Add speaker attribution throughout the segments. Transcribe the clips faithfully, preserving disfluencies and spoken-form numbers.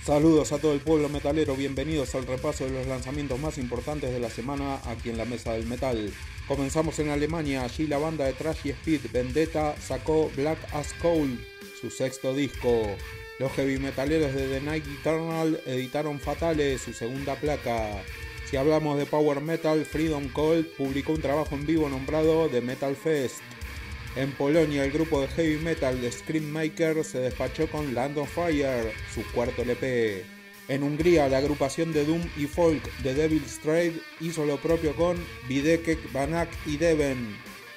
Speaker 1: Saludos a todo el pueblo metalero, bienvenidos al repaso de los lanzamientos más importantes de la semana aquí en la Mesa del Metal. Comenzamos en Alemania, allí la banda de thrash y speed Vendetta sacó Black as Coal, su sexto disco. Los heavy metaleros de The Night Eternal editaron Fatale, su segunda placa. Si hablamos de power metal, Freedom Cult publicó un trabajo en vivo nombrado The Metal Fest. En Polonia, el grupo de heavy metal de Screammaker se despachó con Land of Fire, su cuarto L P. En Hungría, la agrupación de doom y folk de Devil's Trade hizo lo propio con Videkek, Banak y Deven.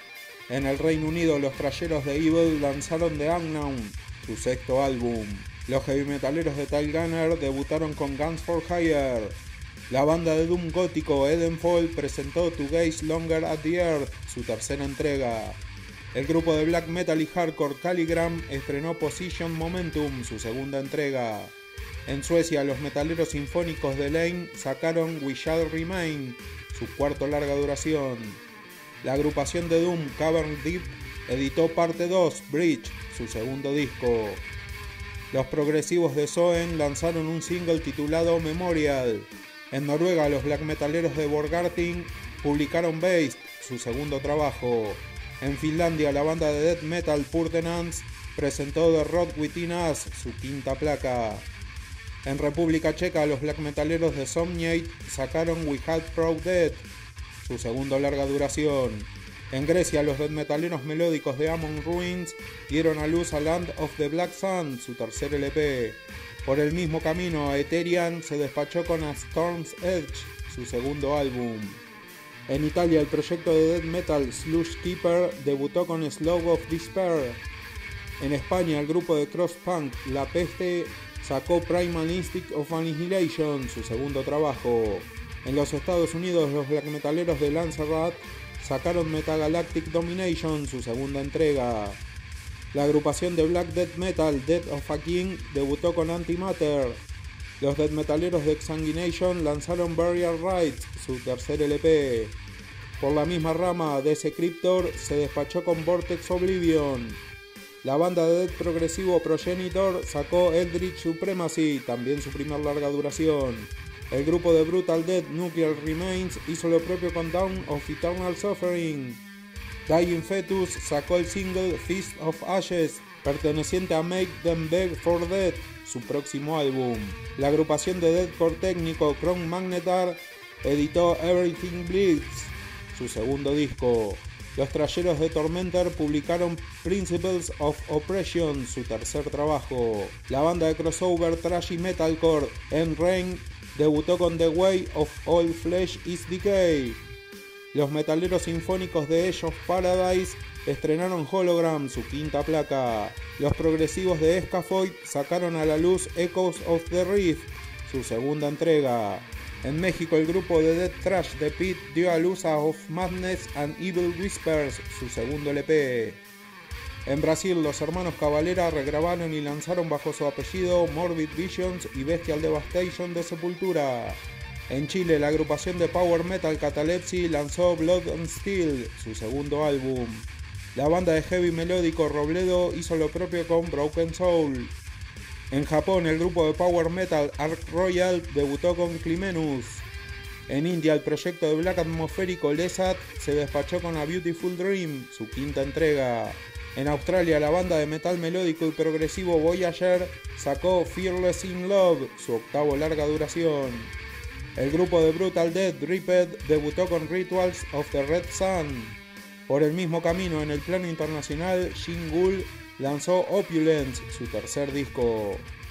Speaker 1: En el Reino Unido, los thrasheros de Evil lanzaron The Unknown, su sexto álbum. Los heavy metaleros de Tile Gunner debutaron con Guns for Hire. La banda de doom gótico Edenfall presentó To Gaze Longer at the Earth, su tercera entrega. El grupo de black metal y hardcore Caligram estrenó Position Momentum, su segunda entrega. En Suecia, los metaleros sinfónicos de Lane sacaron We Shall Remain, su cuarto larga duración. La agrupación de doom Cavern Deep editó parte dos, Bridge, su segundo disco. Los progresivos de Soen lanzaron un single titulado Memorial. En Noruega, los black metaleros de Borgarting publicaron Based, su segundo trabajo. En Finlandia, la banda de death metal Purtenance presentó The Rot Within Us, su quinta placa. En República Checa, los black metaleros de Somniate sacaron We Had Proud Dead, su segundo larga duración. En Grecia, los death metaleros melódicos de Amon Ruins dieron a luz a Land of the Black Sun, su tercer L P. Por el mismo camino, Ethereum se despachó con A Storm's Edge, su segundo álbum. En Italia, el proyecto de death metal Slush Keeper debutó con Slough of Despair. En España, el grupo de cross punk La Peste sacó Primal Instinct of Annihilation, su segundo trabajo. En los Estados Unidos, los black metaleros de Lanzarat sacaron Metagalactic Domination, su segunda entrega. La agrupación de black death metal Death of a King debutó con Antimatter. Los death metaleros de Exsanguination lanzaron Burial Rites, su tercer L P. Por la misma rama, Desecryptor se despachó con Vortex Oblivion. La banda de death progresivo Progenitor sacó Eldritch Supremacy, también su primer larga duración. El grupo de Brutal Death Nuclear Remains hizo lo propio con Dawn of Eternal Suffering. Dying Fetus sacó el single Feast of Ashes, perteneciente a Make Them Beg for Death, su próximo álbum. La agrupación de deathcore técnico Chrome Magnetar editó Everything Bleeds, su segundo disco. Los thrasheros de Tormentor publicaron Principles of Oppression, su tercer trabajo. La banda de crossover thrash y metalcore Enrain debutó con The Way of All Flesh is Decay. Los metaleros sinfónicos de Edge of Paradise estrenaron Hologram, su quinta placa. Los progresivos de Escaphoid sacaron a la luz Echoes of the Rift, su segunda entrega. En México, el grupo de death thrash The Pit dio a luz a Of Madness and Evil Whispers, su segundo L P. En Brasil, los hermanos Cavalera regrabaron y lanzaron bajo su apellido Morbid Visions y Bestial Devastation de Sepultura. En Chile, la agrupación de power metal Catalepsy lanzó Blood and Steel, su segundo álbum. La banda de heavy melódico Robledo hizo lo propio con Broken Soul. En Japón, el grupo de power metal Ark Royal debutó con Climenus. En India, el proyecto de black atmosférico Lesat se despachó con A Beautiful Dream, su quinta entrega. En Australia, la banda de metal melódico y progresivo Voyager sacó Fearless in Love, su octavo larga duración. El grupo de Brutal Death Dripped debutó con Rituals of the Red Sun. Por el mismo camino, en el plano internacional, Shin Gul lanzó Opulence, su tercer disco.